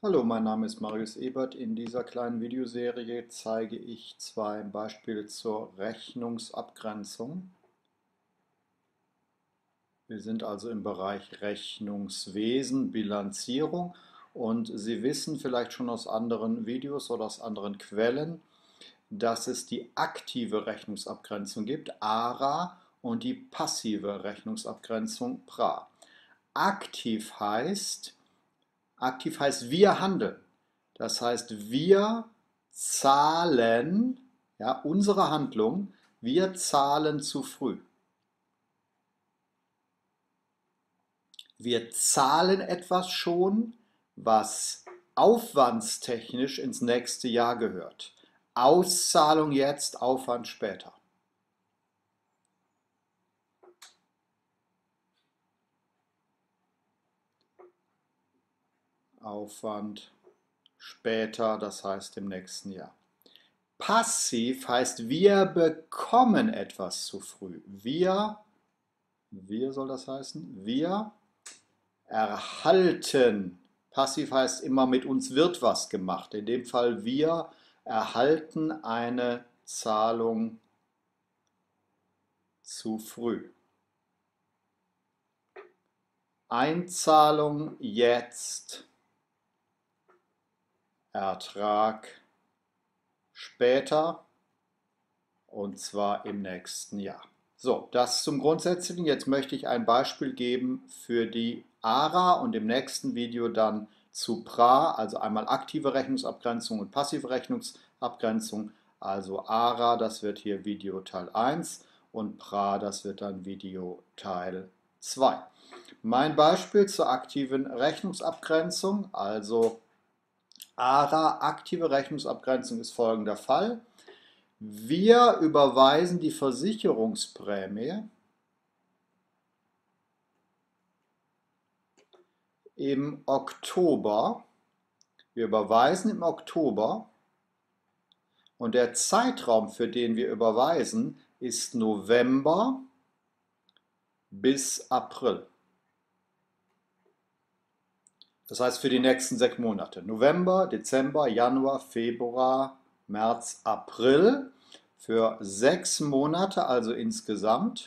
Hallo, mein Name ist Marius Ebert. In dieser kleinen Videoserie zeige ich zwei Beispiele zur Rechnungsabgrenzung. Wir sind also im Bereich Rechnungswesen, Bilanzierung und Sie wissen vielleicht schon aus anderen Videos oder aus anderen Quellen, dass es die aktive Rechnungsabgrenzung gibt, ARA, und die passive Rechnungsabgrenzung, PRA. Aktiv heißt wir handeln. Das heißt, wir zahlen, ja, unsere Handlung, wir zahlen zu früh. Wir zahlen etwas schon, was aufwandstechnisch ins nächste Jahr gehört. Auszahlung jetzt, Aufwand später. Aufwand später, das heißt im nächsten Jahr. Passiv heißt, wir bekommen etwas zu früh. Wir soll das heißen? Wir erhalten. Passiv heißt immer, mit uns wird was gemacht. In dem Fall, wir erhalten eine Zahlung zu früh. Einzahlung jetzt, Ertrag später, und zwar im nächsten Jahr. So, das zum Grundsätzlichen. Jetzt möchte ich ein Beispiel geben für die ARA und im nächsten Video dann zu PRA, also einmal aktive Rechnungsabgrenzung und passive Rechnungsabgrenzung. Also ARA, das wird hier Video Teil 1 und PRA, das wird dann Video Teil 2. Mein Beispiel zur aktiven Rechnungsabgrenzung, also ARA, aktive Rechnungsabgrenzung, ist folgender Fall. Wir überweisen die Versicherungsprämie im Oktober. Wir überweisen im Oktober und der Zeitraum, für den wir überweisen, ist November bis April. Das heißt für die nächsten 6 Monate. November, Dezember, Januar, Februar, März, April. Für 6 Monate, also insgesamt.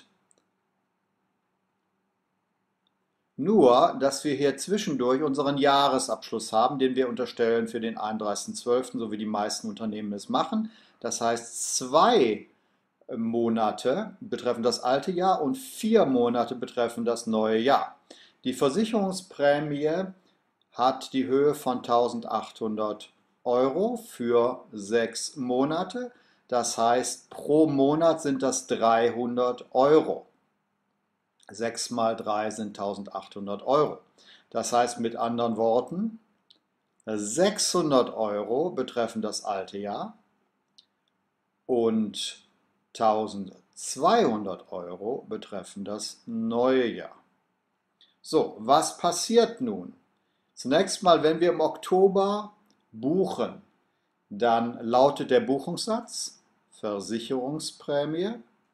Nur, dass wir hier zwischendurch unseren Jahresabschluss haben, den wir unterstellen für den 31.12., so wie die meisten Unternehmen es machen. Das heißt, 2 Monate betreffen das alte Jahr und 4 Monate betreffen das neue Jahr. Die Versicherungsprämie hat die Höhe von 1.800 Euro für 6 Monate. Das heißt, pro Monat sind das 300 Euro. 6 mal 3 sind 1.800 Euro. Das heißt mit anderen Worten, 600 Euro betreffen das alte Jahr und 1.200 Euro betreffen das neue Jahr. So, was passiert nun? Zunächst mal, wenn wir im Oktober buchen, dann lautet der Buchungssatz Versicherungsprämie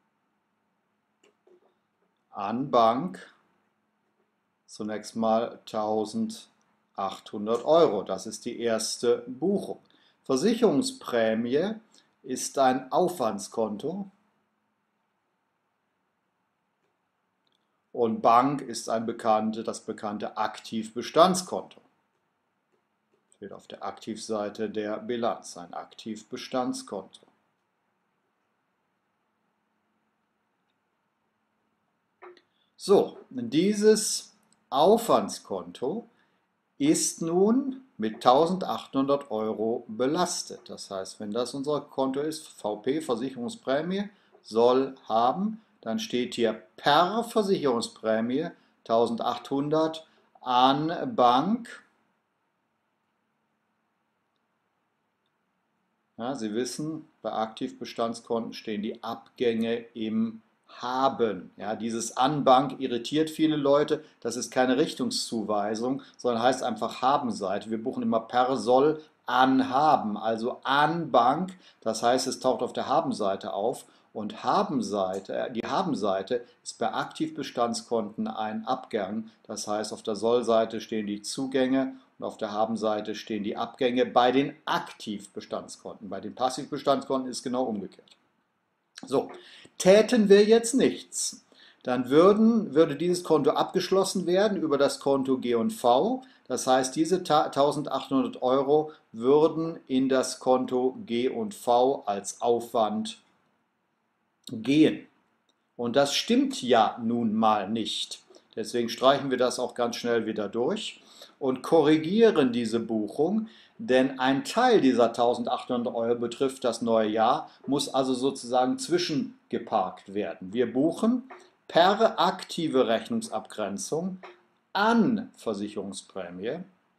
an Bank zunächst mal 1.800 Euro. Das ist die erste Buchung. Versicherungsprämie ist ein Aufwandskonto und Bank ist das bekannte Aktivbestandskonto. Steht auf der Aktivseite der Bilanz, ein Aktivbestandskonto. So, dieses Aufwandskonto ist nun mit 1.800 Euro belastet. Das heißt, wenn das unser Konto ist, VP, Versicherungsprämie, soll haben, dann steht hier per Versicherungsprämie 1.800 an Bank. Ja, Sie wissen, bei Aktivbestandskonten stehen die Abgänge im Haben. Ja, dieses Anbank irritiert viele Leute. Das ist keine Richtungszuweisung, sondern heißt einfach Habenseite. Wir buchen immer per soll an haben, also an Bank. Das heißt, es taucht auf der Habenseite auf. Und die Habenseite ist bei Aktivbestandskonten ein Abgang. Das heißt, auf der Soll-Seite stehen die Zugänge und Und auf der Habenseite stehen die Abgänge bei den Aktivbestandskonten. Bei den Passivbestandskonten ist es genau umgekehrt. So, täten wir jetzt nichts, dann würde dieses Konto abgeschlossen werden über das Konto G&V. Das heißt, diese 1.800 Euro würden in das Konto G&V als Aufwand gehen. Und das stimmt ja nun mal nicht. Deswegen streichen wir das auch ganz schnell wieder durch und korrigieren diese Buchung, denn ein Teil dieser 1.800 Euro betrifft das neue Jahr, muss also sozusagen zwischengeparkt werden. Wir buchen per aktive Rechnungsabgrenzung an Versicherungsprämie,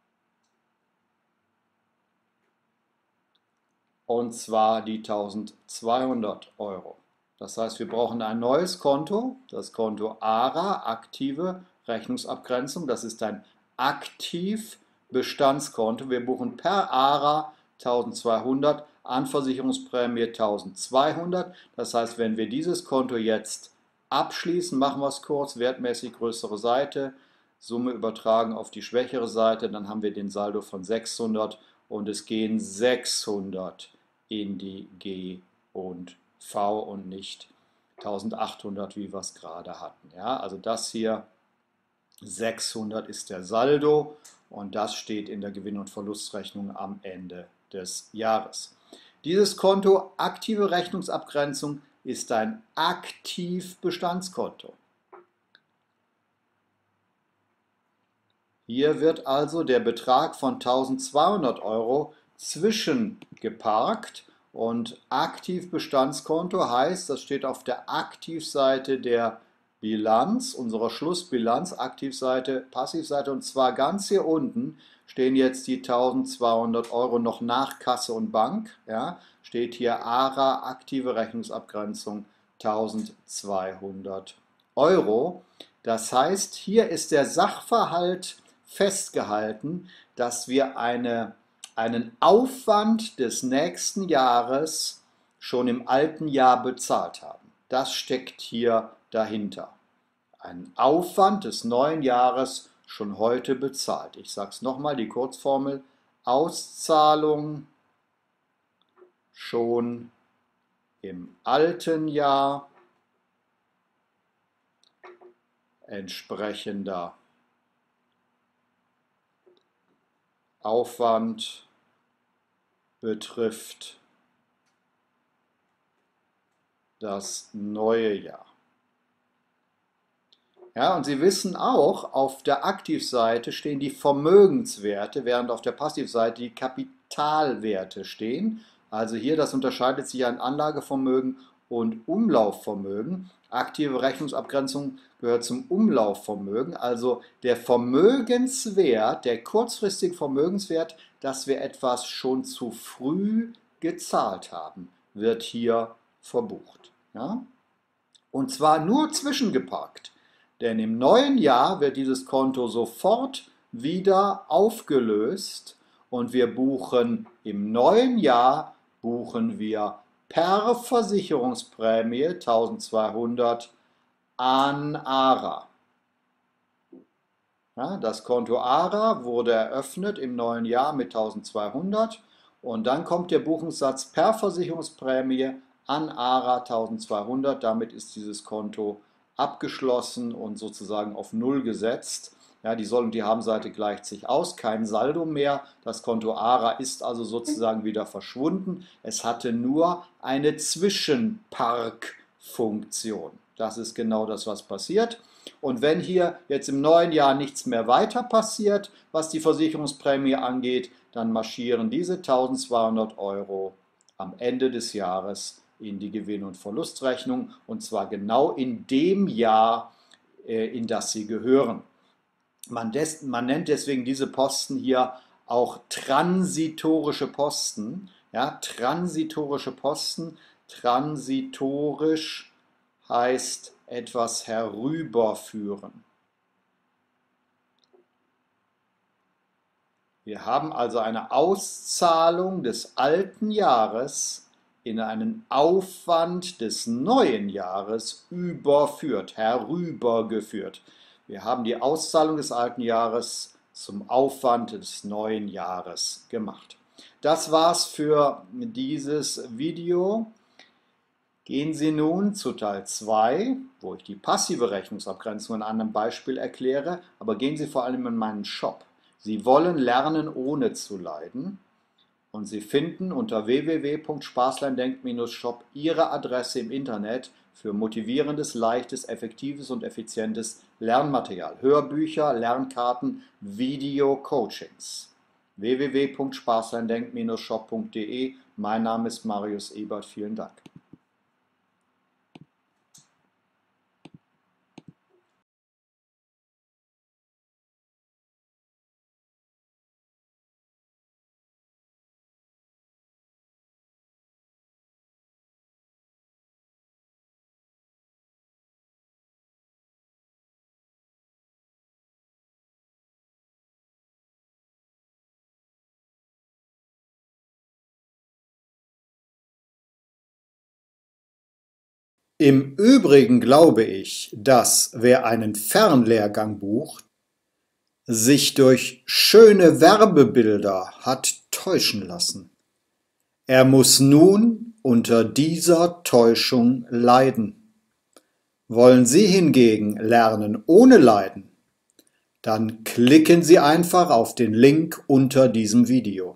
und zwar die 1.200 Euro. Das heißt, wir brauchen ein neues Konto, das Konto ARA, aktive Rechnungsabgrenzung. Das ist ein Aktivbestandskonto. Wir buchen per ARA 1.200, an Versicherungsprämie 1.200. Das heißt, wenn wir dieses Konto jetzt abschließen, machen wir es kurz, wertmäßig größere Seite, Summe übertragen auf die schwächere Seite, dann haben wir den Saldo von 600 und es gehen 600 in die G und V und nicht 1.800, wie wir es gerade hatten. Ja, also das hier 600 ist der Saldo und das steht in der Gewinn- und Verlustrechnung am Ende des Jahres. Dieses Konto aktive Rechnungsabgrenzung ist ein Aktivbestandskonto. Hier wird also der Betrag von 1.200 Euro zwischengeparkt und Aktivbestandskonto heißt, das steht auf der Aktivseite der Bilanz, unserer Schlussbilanz, Aktivseite, Passivseite, und zwar ganz hier unten stehen jetzt die 1.200 Euro noch nach Kasse und Bank. Ja, steht hier ARA, aktive Rechnungsabgrenzung 1.200 Euro. Das heißt, hier ist der Sachverhalt festgehalten, dass wir einen Aufwand des nächsten Jahres schon im alten Jahr bezahlt haben. Das steckt hier dahinter. Ein Aufwand des neuen Jahres schon heute bezahlt. Ich sage es nochmal, die Kurzformel: Auszahlung schon im alten Jahr, entsprechender Aufwand betrifft das neue Jahr. Ja, und Sie wissen auch, auf der Aktivseite stehen die Vermögenswerte, während auf der Passivseite die Kapitalwerte stehen. Also hier, das unterscheidet sich an Anlagevermögen und Umlaufvermögen. Aktive Rechnungsabgrenzung gehört zum Umlaufvermögen, also der Vermögenswert, der kurzfristige Vermögenswert, dass wir etwas schon zu früh gezahlt haben, wird hier verbucht. Ja? Und zwar nur zwischengeparkt, denn im neuen Jahr wird dieses Konto sofort wieder aufgelöst und wir buchen im neuen Jahr per Versicherungsprämie 1.200 an ARA. Ja, das Konto ARA wurde eröffnet im neuen Jahr mit 1.200 und dann kommt der Buchungssatz per Versicherungsprämie an ARA 1.200. Damit ist dieses Konto abgeschlossen und sozusagen auf Null gesetzt. Ja, die Soll- und die Habenseite gleicht sich aus, kein Saldo mehr. Das Konto ARA ist also sozusagen wieder verschwunden. Es hatte nur eine Zwischenparkfunktion. Das ist genau das, was passiert. Und wenn hier jetzt im neuen Jahr nichts mehr weiter passiert, was die Versicherungsprämie angeht, dann marschieren diese 1.200 Euro am Ende des Jahres in die Gewinn- und Verlustrechnung, und zwar genau in dem Jahr, in das sie gehören. Man nennt deswegen diese Posten hier auch transitorische Posten. Ja, transitorische Posten. Transitorisch heißt etwas herüberführen. Wir haben also eine Auszahlung des alten Jahres in einen Aufwand des neuen Jahres überführt, herübergeführt. Wir haben die Auszahlung des alten Jahres zum Aufwand des neuen Jahres gemacht. Das war's für dieses Video. Gehen Sie nun zu Teil 2, wo ich die passive Rechnungsabgrenzung in einem Beispiel erkläre, aber gehen Sie vor allem in meinen Shop. Sie wollen lernen, ohne zu leiden, und Sie finden unter www.spaßleindenkt-shop Ihre Adresse im Internet für motivierendes, leichtes, effektives und effizientes Lernmaterial, Hörbücher, Lernkarten, Video-Coachings. www.spaßleindenkt-shop.de. Mein Name ist Marius Ebert, vielen Dank. Im Übrigen glaube ich, dass wer einen Fernlehrgang bucht, sich durch schöne Werbebilder hat täuschen lassen. Er muss nun unter dieser Täuschung leiden. Wollen Sie hingegen lernen ohne Leiden? Dann klicken Sie einfach auf den Link unter diesem Video.